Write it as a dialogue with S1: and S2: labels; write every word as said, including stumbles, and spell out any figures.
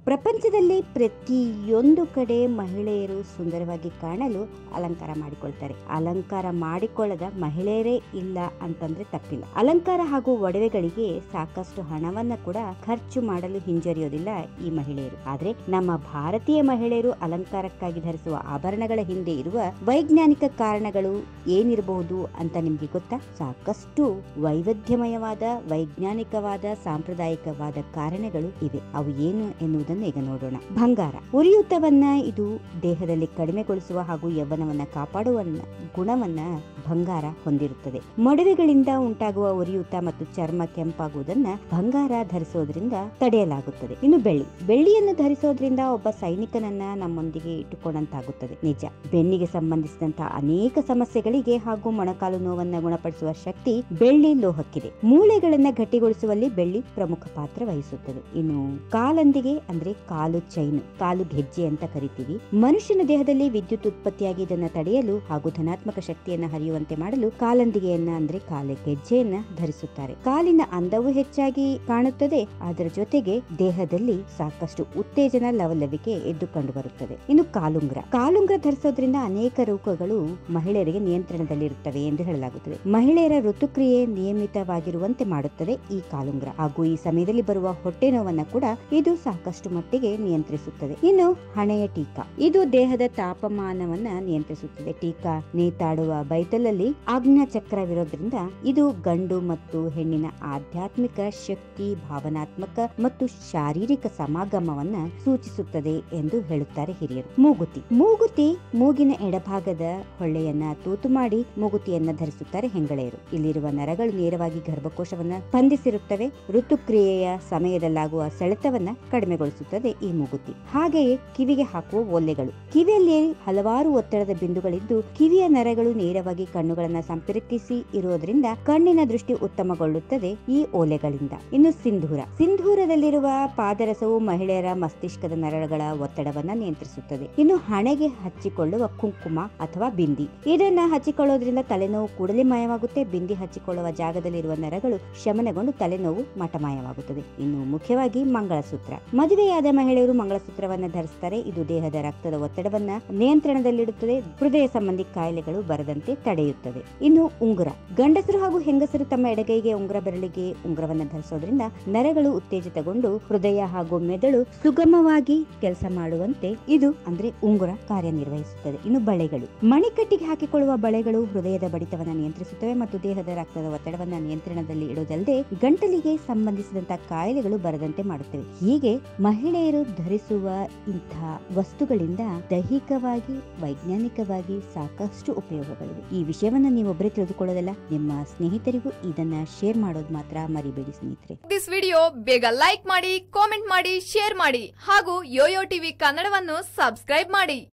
S1: ಪ್ರಪಂಚದಲ್ಲಿ ಪ್ರತಿಯೊಂದು ಕಡೆ ಮಹಿಳೆಯರು ಸುಂದರವಾಗಿ ಕಾಣಲು ಅಲಂಕಾರ ಮಾಡಿಕೊಳ್ತಾರೆ. ಅಲಂಕಾರ ಮಾಡಿಕೊಳ್ಳದ ಮಹಿಳೆಯರೇ ಇಲ್ಲ ಅಂತಂದ್ರೆ ತಪ್ಪಿಲ್ಲ. ಅಲಂಕಾರ ಹಾಗೂ ಒಡವೆಗಳಿಗೆ ಸಾಕಷ್ಟು ಹಣವನ್ನ ಕೂಡ ಖರ್ಚು ಮಾಡಲು ಹಿಂಜರಿಯೋದಿಲ್ಲ ಈ ಮಹಿಳೆಯರು. ಆದ್ರೆ ನಮ್ಮ ಭಾರತೀಯ ಮಹಿಳೆಯರು ಅಲಂಕಾರಕ್ಕಾಗಿ ಧರಿಸುವ ಆಭರಣಗಳ ಹಿಂದೆ ಇರುವ ವೈಜ್ಞಾನಿಕ ಕಾರಣಗಳು ಏನಿರಬಹುದು ಅಂತ ನಿಮ್ಗೆ ಗೊತ್ತಾ? ಸಾಕಷ್ಟು ವೈವಿಧ್ಯಮಯವಾದ ವೈಜ್ಞಾನಿಕವಾದ ಸಾಂಪ್ರದಾಯಿಕವಾದ ಕಾರಣಗಳು ಇವೆ. ಅವು ಏನು ಎನ್ನುವುದನ್ನು ಈಗ ನೋಡೋಣ. ಬಂಗಾರ ಉರಿಯೂತವನ್ನ ಇದು ದೇಹದಲ್ಲಿ ಕಡಿಮೆಗೊಳಿಸುವ ಹಾಗೂ ಯೌವನವನ್ನ ಕಾಪಾಡುವ ಗುಣವನ್ನ ಬಂಗಾರ ಹೊಂದಿರುತ್ತದೆ. ಮೊಡವೆಗಳಿಂದ ಉಂಟಾಗುವ ಉರಿಯೂತ ಮತ್ತು ಚರ್ಮ ಕೆಂಪಾಗುವುದನ್ನ ಬಂಗಾರ ಧರಿಸೋದ್ರಿಂದ ತಡೆಯಲಾಗುತ್ತದೆ. ಇನ್ನು ಬೆಳ್ಳಿ ಬೆಳ್ಳಿಯನ್ನು ಧರಿಸೋದ್ರಿಂದ ಒಬ್ಬ ಸೈನಿಕನನ್ನ ನಮ್ಮೊಂದಿಗೆ ಇಟ್ಟುಕೊಂಡಂತಾಗುತ್ತದೆ. ನಿಜ, ಬೆನ್ನಿಗೆ ಸಂಬಂಧಿಸಿದಂತಹ ಅನೇಕ ಸಮಸ್ಯೆಗಳಿಗೆ ಹಾಗೂ ಮೊಣಕಾಲು ನೋವನ್ನ ಗುಣಪಡಿಸುವ ಶಕ್ತಿ ಬೆಳ್ಳಿ ಲೋಹಕ್ಕಿದೆ. ಮೂಳೆಗಳನ್ನ ಗಟ್ಟಿಗೊಳಿಸುವಲ್ಲಿ ಬೆಳ್ಳಿ ಪ್ರಮುಖ ಪಾತ್ರ ವಹಿಸುತ್ತದೆ. ಇನ್ನು ಕಾಲಂದಿಗೆ ಅಂದ್ರೆ ಕಾಲು ಚೈನ್, ಕಾಲು ಗೆಜ್ಜೆ ಅಂತ ಕರಿತೀವಿ. ಮನುಷ್ಯನ ದೇಹದಲ್ಲಿ ವಿದ್ಯುತ್ ಉತ್ಪತ್ತಿಯಾಗಿ ಇದನ್ನ ತಡೆಯಲು ಹಾಗೂ ಧನಾತ್ಮಕ ಶಕ್ತಿಯನ್ನ ಹರಿಯುವಂತೆ ಮಾಡಲು ಕಾಲಂದಿಗೆಯನ್ನ ಅಂದ್ರೆ ಕಾಲ ಗೆಜ್ಜೆಯನ್ನ ಧರಿಸುತ್ತಾರೆ. ಕಾಲಿನ ಅಂದವು ಹೆಚ್ಚಾಗಿ ಕಾಣುತ್ತದೆ. ಅದರ ಜೊತೆಗೆ ದೇಹದಲ್ಲಿ ಸಾಕಷ್ಟು ಉತ್ತೇಜನ ಲವಲವಿಕೆ ಎದ್ದು ಕಂಡು ಬರುತ್ತದೆ. ಇನ್ನು ಕಾಲುಂಗ್ರ ಕಾಲುಂಗ್ರ ಧರಿಸೋದ್ರಿಂದ ಅನೇಕ ರೋಗಗಳು ಮಹಿಳೆಯರಿಗೆ ನಿಯಂತ್ರಣದಲ್ಲಿರುತ್ತವೆ ಎಂದು ಹೇಳಲಾಗುತ್ತದೆ. ಮಹಿಳೆಯರ ಋತುಕ್ರಿಯೆ ನಿಯಮಿತವಾಗಿರುವಂತೆ ಮಾಡುತ್ತದೆ ಈ ಕಾಲುಂಗ್ರ. ಹಾಗೂ ಈ ಸಮಯದಲ್ಲಿ ಬರುವ ಹೊಟ್ಟೆ ನೋವನ್ನ ಕೂಡ ಇದು ಸಾಕಷ್ಟು ಮಟ್ಟಿಗೆ ನಿಯಂತ್ರಿಸುತ್ತದೆ. ಇನ್ನು ಹಣೆಯ ಟೀಕಾ ಇದು ದೇಹದ ತಾಪಮಾನವನ್ನ ನಿಯಂತ್ರಿಸುತ್ತದೆ. ಟೀಕಾ ನೇತಾಡುವ ಬೈತಲಲ್ಲಿ ಆಜ್ಞಾ ಚಕ್ರವಿರೋದ್ರಿಂದ ಇದು ಗಂಡು ಮತ್ತು ಹೆಣ್ಣಿನ ಆಧ್ಯಾತ್ಮಿಕ ಶಕ್ತಿ, ಭಾವನಾತ್ಮಕ ಮತ್ತು ಶಾರೀರಿಕ ಸಮಾಗಮವನ್ನ ಸೂಚಿಸುತ್ತದೆ ಎಂದು ಹೇಳುತ್ತಾರೆ ಹಿರಿಯರು. ಮೂಗುತಿ ಮೂಗುತಿ ಮೂಗಿನ ಎಡಭಾಗದ ಹೊಳ್ಳೆಯನ್ನ ತೂತು ಮಾಡಿ ಮೂಗುತಿಯನ್ನ ಧರಿಸುತ್ತಾರೆ ಹೆಂಗಳೆಯರು. ಇಲ್ಲಿರುವ ನರಗಳು ನೇರವಾಗಿ ಗರ್ಭಕೋಶವನ್ನ ಸ್ಪಂದಿಸಿರುತ್ತವೆ. ಋತುಕ್ರಿಯೆಯ ಸಮಯದಲ್ಲಾಗುವ ಸೆಳೆತವನ್ನ ಕಡಿಮೆಗೊಳಿಸುತ್ತದೆ ಈ ಮೂಗುತಿ. ಹಾಗೆಯೇ ಕಿವಿಗೆ ಹಾಕುವ ಓಲೆಗಳು ಕಿವಿಯಲ್ಲಿ ಹಲವಾರು ಒತ್ತಡದ ಬಿಂದುಗಳಿದ್ದು ಕಿವಿಯ ನರಗಳು ನೇರವಾಗಿ ಕಣ್ಣುಗಳನ್ನ ಸಂಪರ್ಕಿಸಿ ಇರುವುದರಿಂದ ಕಣ್ಣಿನ ದೃಷ್ಟಿ ಉತ್ತಮಗೊಳ್ಳುತ್ತದೆ ಈ ಓಲೆಗಳಿಂದ. ಇನ್ನು ಸಿಂಧೂರ ಸಿಂಧೂರದಲ್ಲಿರುವ ಪಾದರಸವು ಮಹಿಳೆಯರ ಮಸ್ತಿಷ್ಕದ ನರಗಳ ಒತ್ತಡವನ್ನ ನಿಯಂತ್ರಿಸುತ್ತದೆ. ಇನ್ನು ಹಣೆಗೆ ಹಚ್ಚಿಕೊಳ್ಳುವ ಕುಂಕುಮ ಅಥವಾ ಬಿಂದಿ ಇದನ್ನ ಹಚ್ಚಿಕೊಳ್ಳೋದ್ರಿಂದ ತಲೆನೋವು ಕೂಡಲೇ ಮಾಯವಾಗುತ್ತೆ. ಬಿಂದಿ ಹಚ್ಚಿಕೊಳ್ಳುವ ಜಾಗದಲ್ಲಿರುವ ನರಗಳು ಶಮನಗೊಂಡು ತಲೆನೋವು ಮಟಮಾಯವಾಗುತ್ತದೆ. ಇನ್ನು ಮುಖ್ಯವಾಗಿ ಮಂಗಳಸೂತ್ರ ಮದುವೆಯಾದ ಮಹಿಳೆಯರು ಮಂಗಳಸೂತ್ರವನ್ನ ಧರಿಸುತ್ತಾರೆ. ಇದು ದೇಹದ ರಕ್ತದ ಒತ್ತಡವನ್ನ ನಿಯಂತ್ರಣದಲ್ಲಿಡುತ್ತದೆ. ಹೃದಯ ಸಂಬಂಧಿ ಕಾಯಿಲೆಗಳು ಬರದಂತೆ ತಡೆಯುತ್ತದೆ. ಇನ್ನು ಉಂಗುರ ಗಂಡಸರು ಹಾಗೂ ಹೆಂಗಸರು ತಮ್ಮ ಎಡಗೈಗೆ ಉಂಗುರ ಬೆರಳಿಗೆ ಉಂಗುರವನ್ನ ಧರಿಸೋದ್ರಿಂದ ನರಗಳು ಉತ್ತೇಜಿತಗೊಂಡು ಹೃದಯ ಹಾಗೂ ಮೆದುಳು ಸುಗಮವಾಗಿ ಕೆಲಸ ಮಾಡುವಂತೆ ಇದು ಅಂದ್ರೆ ಉಂಗುರ ಕಾರ್ಯನಿರ್ವಹಿಸುತ್ತದೆ. ಇನ್ನು ಬಳೆಗಳು ಮಣಿಕಟ್ಟಿಗೆ ಹಾಕಿಕೊಳ್ಳುವ ಬಳೆಗಳು ಹೃದಯದ ಬಡಿತವನ್ನ ನಿಯಂತ್ರಿಸುತ್ತವೆ ಮತ್ತು ದೇಹದ ರಕ್ತದ ಒತ್ತಡವನ್ನ ನಿಯಂತ್ರಣದಲ್ಲಿ ಇಡುವುದಲ್ಲದೆ ಗಂಟಲಿಗೆ ಸಂಬಂಧಿಸಿದಂತಹ ಕಾಯಿಲೆಗಳು ಬರದಂತೆ ಮಾಡುತ್ತವೆ. ಹೀಗೆ ಮಹಿಳೆಯರು ಧರಿಸುವ ಇಂತಹ ವಸ್ತುಗಳಿಂದ ದೈಹಿಕವಾಗಿ ವೈಜ್ಞಾನಿಕವಾಗಿ ಸಾಕಷ್ಟು ಉಪಯೋಗಗಳಿವೆ. ಈ ವಿಷಯವನ್ನ ನೀವೊಬ್ಬರೇ ತಿಳಿದುಕೊಳ್ಳೋದಲ್ಲ, ನಿಮ್ಮ ಸ್ನೇಹಿತರಿಗೂ ಇದನ್ನ ಶೇರ್ ಮಾಡೋದು ಮಾತ್ರ ಮರಿಬೇಡಿ ಸ್ನೇಹಿತರೆ.
S2: ದಿಸ್ ವಿಡಿಯೋ ಬೇಗ ಲೈಕ್ ಮಾಡಿ, ಕಾಮೆಂಟ್ ಮಾಡಿ, ಶೇರ್ ಮಾಡಿ ಹಾಗೂ ಯೋಯೋ ಟಿವಿ ಕನ್ನಡವನ್ನು ಸಬ್ಸ್ಕ್ರೈಬ್ ಮಾಡಿ.